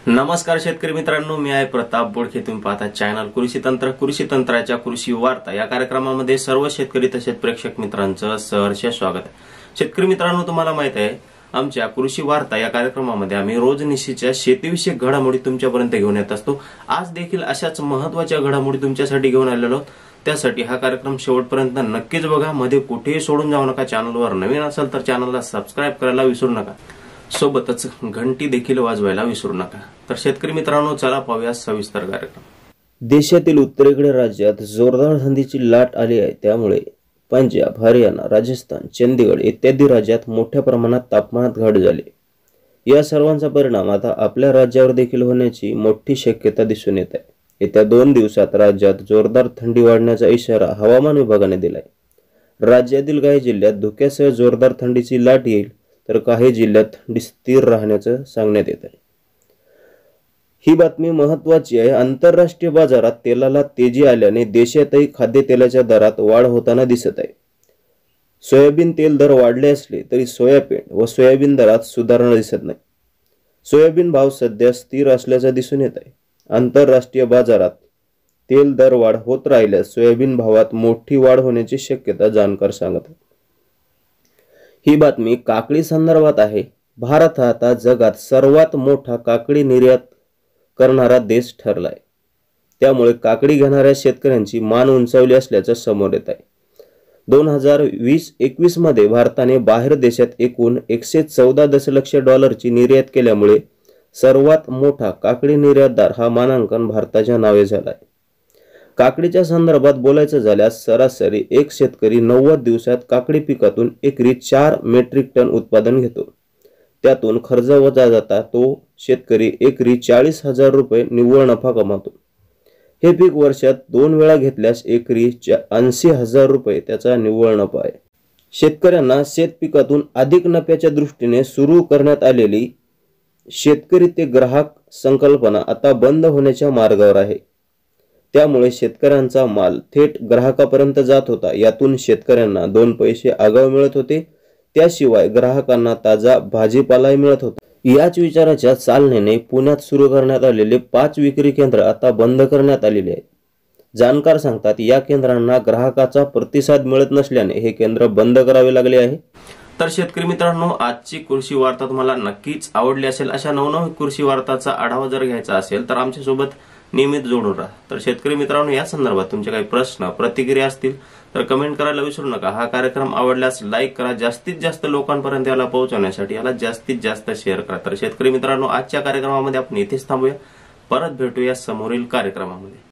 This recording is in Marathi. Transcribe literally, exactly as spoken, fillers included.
नमस्कार शेतकरी मित्रांनो, मी आहे प्रताप बोडखे. तुम्ही पाहता चॅनल कृषी तंत्र. कृषी तंत्राच्या कृषी वार्ता या कार्यक्रमामध्ये सर्व शेतकरी तसेच प्रेक्षक मित्रांचं सहर्ष स्वागत आहे. शेतकरी मित्रांनो, तुम्हाला माहित आहे आमच्या कृषी वार्ता या कार्यक्रमामध्ये आम्ही रोज निश्चितच्या शेतीविषयक घडामोडी तुमच्यापर्यंत घेऊन येत असतो. आज देखील अशाच महत्त्वाच्या घडामोडी तुमच्यासाठी घेऊन आलेलो आहोत. त्यासाठी हा कार्यक्रम शेवटपर्यंत नक्कीच बघा. मध्ये कुठेही सोडून जाऊ नका. चॅनलवर नवीन असाल तर चॅनलला सबस्क्राईब करायला विसरू नका. सोबतच घंटी देखील वाजवायला विसरू नका. तर शेतकरी मित्रांनो, चला पाहूया सविस्तर कार्यक्रम. देशातील उत्तरेकडील राज्यात जोरदार थंडीची लाट आली आहे. त्यामुळे पंजाब, हरियाणा, राजस्थान, चंदीगड इत्यादी राज्यात मोठ्या प्रमाणात तापमानात घट झाली. या सर्वांचा परिणाम आता आपल्या राज्यावर देखील होण्याची मोठी शक्यता दिसून येत आहे. येत्या दोन दिवसात राज्यात जोरदार थंडी वाढण्याचा इशारा हवामान विभागाने दिलाय. राज्यातील काही जिल्ह्यात धुक्यासह जोरदार थंडीची लाट येईल, तर काही जिल्ह्यात थंडी स्थिर राहण्याचं सांगण्यात येत आहे. ही बातमी महत्त्वाची आहे. आंतरराष्ट्रीय बाजारात तेलाला तेजी आल्याने देशातही खाद्यतेलाच्या दरात वाढ होताना दिसत आहे. सोयाबीन तेल दर वाढले असले तरी सोयाबीन व सोयाबीन दरात सुधारणा दिसत नाही. सोयाबीन भाव सध्या स्थिर असल्याचं दिसून येत आहे. आंतरराष्ट्रीय बाजारात तेल दर वाढ होत राहिल्यास सोयाबीन भावात मोठी वाढ होण्याची शक्यता जाणकार सांगत आहेत. ही बातमी काकडी संदर्भात आहे. भारत हा आता जगात सर्वात मोठा काकडी निर्यात करणारा देश ठरलाय. त्यामुळे काकडी घेणाऱ्या शेतकऱ्यांची मान उंचावली असल्याचं समोर येत आहे. दोन हजार वीस एकवीस मध्ये भारताने बाहेर देशात एकूण एकशे चौदा दशलक्ष डॉलरची निर्यात केल्यामुळे सर्वात मोठा काकडी निर्यातदार हा मानांकन भारताच्या नावे झालाय. काकडीच्या संदर्भात बोलायचं झाल्यास सरासरी एक शेतकरी नव्वद दिवसात काकडी पिकातून एकरी चार मेट्रिक टन उत्पादन घेतो. त्यातून खर्च वजा जाता तो शेतकरी एकरी चाळीस हजार रुपये निव्वळ नफा कमावतो. हे पीक वर्षात दोन वेळा घेतल्यास एकरी ऐंशी हजार रुपये त्याचा निव्वळ नफा आहे. शेतकऱ्यांना शेत पिकातून अधिक नफ्याच्या दृष्टीने सुरू करण्यात आलेली शेतकरी ते ग्राहक संकल्पना आता बंद होण्याच्या मार्गावर आहे. त्यामुळे शेतकऱ्यांचा माल थेट ग्राहकापर्यंत जात होता. यातून शेतकऱ्यांना दोन पैसे आगाऊ मिळत होते. त्याशिवाय ग्राहकांना ताजा भाजीपालाही मिळत होता. याच विचाराच्या चालनेने पुण्यात सुरू करण्यात आलेले पाच विक्री केंद्र आता बंद करण्यात आलेले आहेत. जाणकार सांगतात, या केंद्रांना ग्राहकाचा प्रतिसाद मिळत नसल्याने हे केंद्र बंद करावे लागले आहे. तर शेतकरी मित्रांनो, आजची कृषी वार्ता तुम्हाला नक्कीच आवडली असेल. अशा नवनवीन कृषी वार्ताचा आढावा जर घ्यायचा असेल तर आमच्या सोबत नियमित जोडून राहा. तर शेतकरी मित्रांनो, या संदर्भात तुमचे काही प्रश्न प्रतिक्रिया असतील तर कमेंट करायला विसरू नका. हा कार्यक्रम आवडल्यास लाईक करा. जास्तीत जास्त लोकांपर्यंत याला पोहोचवण्यासाठी याला जास्तीत जास्त शेअर करा. तर शेतकरी मित्रांनो, आजच्या कार्यक्रमामध्ये आपण इथेच थांबूया. परत भेटूया समोरील कार्यक्रमामध्ये.